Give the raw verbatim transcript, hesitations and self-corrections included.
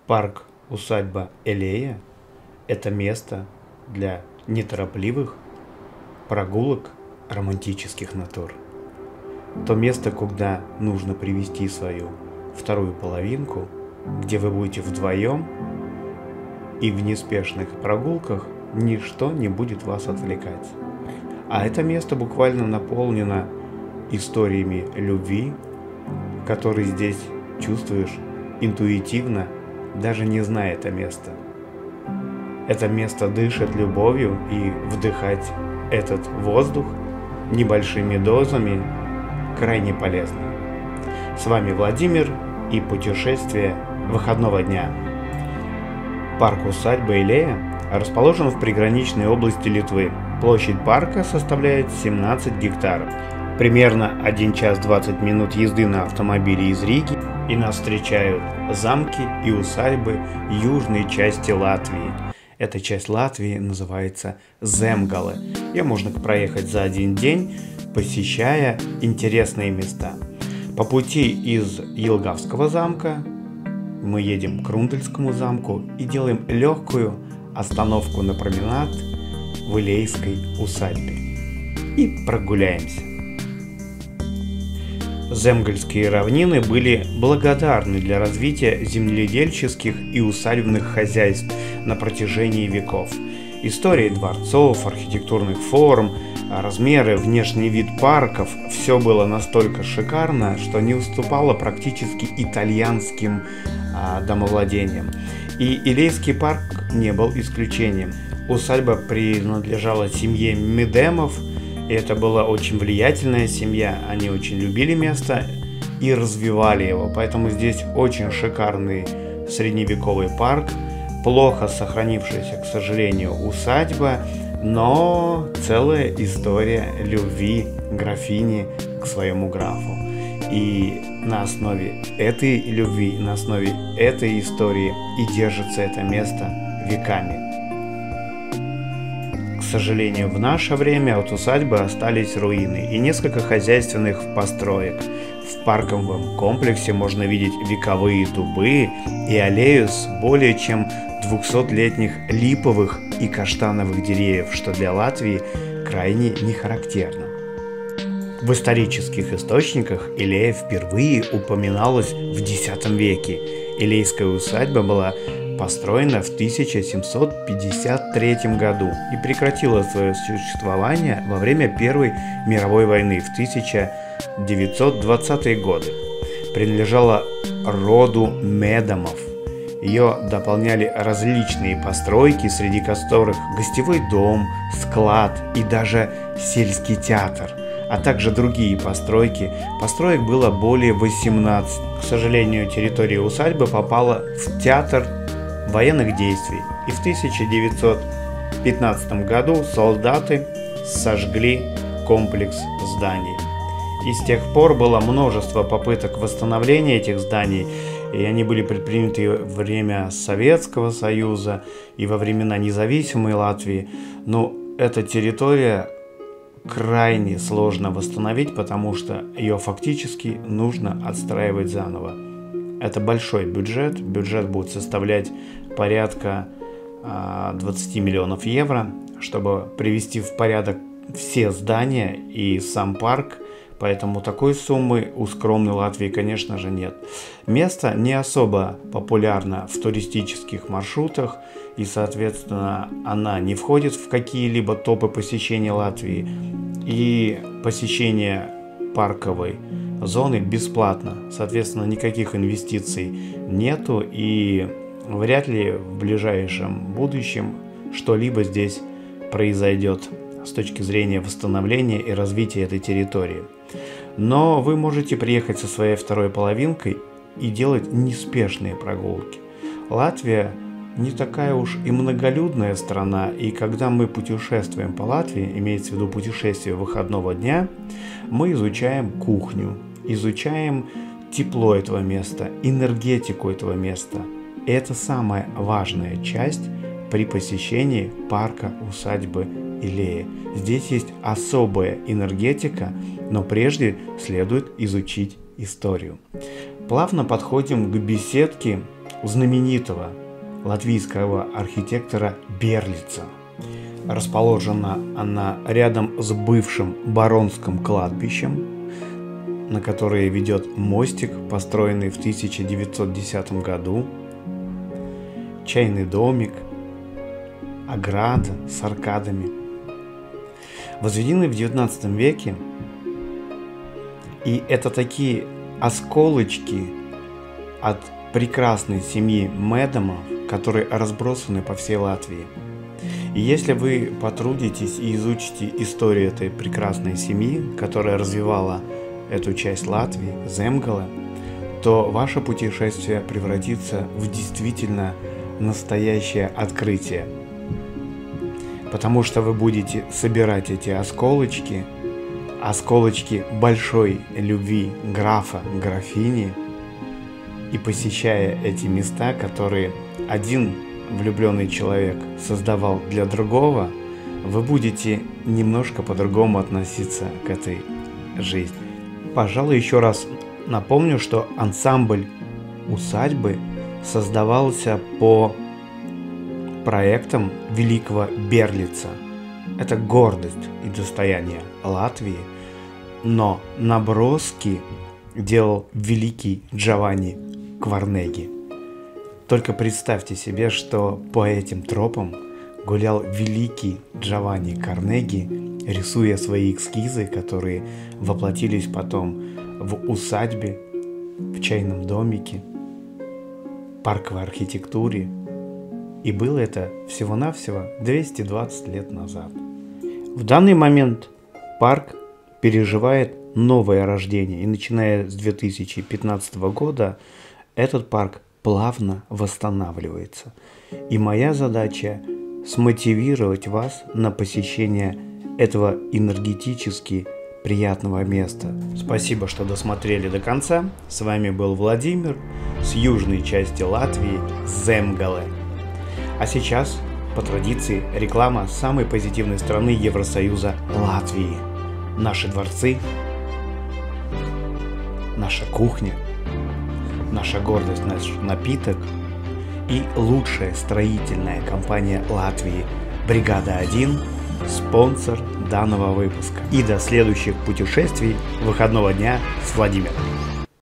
Парк-усадьба Элея – это место для неторопливых прогулок романтических натур. То место, куда нужно привести свою вторую половинку, где вы будете вдвоем, и в неспешных прогулках ничто не будет вас отвлекать. А это место буквально наполнено историями любви, которые здесь чувствуешь интуитивно, даже не зная это место. Это место дышит любовью, и вдыхать этот воздух небольшими дозами крайне полезно. С вами Владимир и путешествие выходного дня. Парк-усадьба Элея расположен в приграничной области Литвы. Площадь парка составляет семнадцать гектаров. Примерно один час двадцать минут езды на автомобиле из Риги, и нас встречают замки и усадьбы южной части Латвии. Эта часть Латвии называется Земгалы. Ее можно проехать за один день, посещая интересные места. По пути из Елгавского замка мы едем к Рундельскому замку и делаем легкую остановку на променад в Элейской усадьбе. И прогуляемся. Земгальские равнины были благодарны для развития земледельческих и усадебных хозяйств на протяжении веков. Истории дворцов, архитектурных форм, размеры, внешний вид парков – все было настолько шикарно, что не уступало практически итальянским а, домовладениям. И Элейский парк не был исключением. Усадьба принадлежала семье Медемов, и это была очень влиятельная семья. Они очень любили место и развивали его, поэтому здесь очень шикарный средневековый парк, плохо сохранившаяся, к сожалению, усадьба, но целая история любви графини к своему графу. И на основе этой любви, на основе этой истории и держится это место веками. К сожалению, в наше время от усадьбы остались руины и несколько хозяйственных построек. В парковом комплексе можно видеть вековые дубы и аллею с более чем двухсотлетних липовых и каштановых деревьев, что для Латвии крайне не характерно. В исторических источниках Элея впервые упоминалась в десятом веке. Элейская усадьба была построена в тысяча семьсот пятьдесят третьем году и прекратила свое существование во время Первой мировой войны в тысяча девятьсот двадцатые годы. Принадлежала роду Медемов. Ее дополняли различные постройки, среди которых гостевой дом, склад и даже сельский театр, а также другие постройки. Построек было более восемнадцати. К сожалению, территория усадьбы попала в театр военных действий, и в тысяча девятьсот пятнадцатом году солдаты сожгли комплекс зданий. И с тех пор было множество попыток восстановления этих зданий, и они были предприняты во время Советского Союза и во времена независимой Латвии. Но эта территория крайне сложно восстановить, потому что ее фактически нужно отстраивать заново. Это большой бюджет, бюджет будет составлять порядка двадцати миллионов евро, чтобы привести в порядок все здания и сам парк. Поэтому такой суммы у скромной Латвии, конечно же, нет. Место не особо популярно в туристических маршрутах, и, соответственно, она не входит в какие-либо топы посещения Латвии. И посещение парковой зоны бесплатно. Соответственно, никаких инвестиций нету, и вряд ли в ближайшем будущем что-либо здесь произойдет с точки зрения восстановления и развития этой территории. Но вы можете приехать со своей второй половинкой и делать неспешные прогулки. Латвия не такая уж и многолюдная страна, и когда мы путешествуем по Латвии, имеется в виду путешествие выходного дня, мы изучаем кухню, изучаем тепло этого места, энергетику этого места. И это самая важная часть при посещении парка усадьбы Элея. Здесь есть особая энергетика, но прежде следует изучить историю. Плавно подходим к беседке знаменитого латвийского архитектора Берлица. Расположена она рядом с бывшим Баронским кладбищем, на которое ведет мостик, построенный в тысяча девятьсот десятом году, чайный домик, ограда с аркадами. Возведены в девятнадцатом веке, и это такие осколочки от прекрасной семьи Медомов, которые разбросаны по всей Латвии. И если вы потрудитесь и изучите историю этой прекрасной семьи, которая развивала эту часть Латвии, Земгале, то ваше путешествие превратится в действительно настоящее открытие. Потому что вы будете собирать эти осколочки, осколочки большой любви графа, графини, и посещая эти места, которые один влюбленный человек создавал для другого, вы будете немножко по-другому относиться к этой жизни. Пожалуй, еще раз напомню, что ансамбль усадьбы создавался по проектам великого Берлица. Это гордость и достояние Латвии, но наброски делал великий Джованни Кварнеги. Только представьте себе, что по этим тропам гулял великий Джованни Карнеги, рисуя свои эскизы, которые воплотились потом в усадьбе, в чайном домике, парковой архитектуре. И было это всего-навсего двести двадцать лет назад. В данный момент парк переживает новое рождение, и начиная с две тысячи пятнадцатого года этот парк плавно восстанавливается. И моя задача смотивировать вас на посещение этого энергетически приятного места. Спасибо, что досмотрели до конца. С вами был Владимир с южной части Латвии, Земгале. А сейчас, по традиции, реклама самой позитивной страны Евросоюза Латвии. Наши дворцы, наша кухня, наша гордость, наш напиток и лучшая строительная компания Латвии «Бригада один» – спонсор данного выпуска. И до следующих путешествий выходного дня с Владимиром.